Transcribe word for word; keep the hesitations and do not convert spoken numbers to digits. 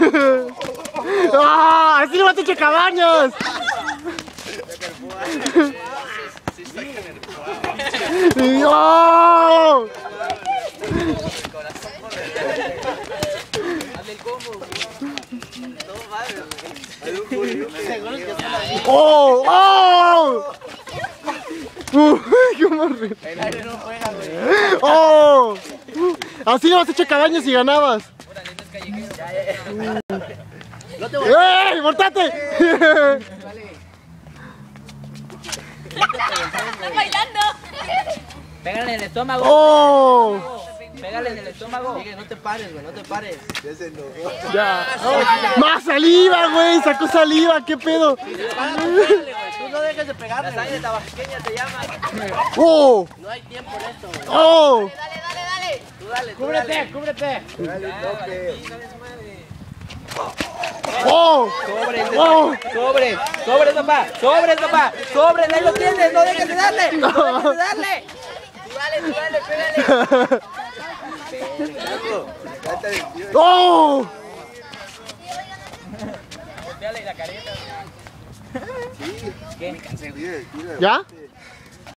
¡Ah! ¡Así no te echa Cabañas! ¡No! ¡Oh! ¡Oh! ¡Uy! ¡Qué horrible! El aire no juega, güey. ¡Oh! Así no vas a echar Cabañas y ganabas. ¡Ey! ¡Voltate! ¡Estás bailando! Pégale en el estómago. ¡Oh! Pégale en el estómago. Sigue, no te pares, güey, no te pares. Ya se enojó. Ya. ¡Más saliva, güey! ¡Sacó saliva! ¿Qué pedo? Párate, pégale, güey. Tú no dejes de pegarle. La sangre tabasqueña te llama. ¡Oh! No hay tiempo en esto, güey. ¡Oh! Dale, dale, dale. Tú dale, tú Cúbrete, dale. cúbrete. Dale un toque. ¡Oh! Sobre, ¡Oh! sobre, sobre, papá, sobre, papá, sobre, ahí lo tienes, no dejes de darle, no dejes de darle. Tú dale, tú dale, pégale. ¡Oh! Pégale la careta. Sí. ¿Qué? Me cansé, güey. Tira, tira. ¿Ya?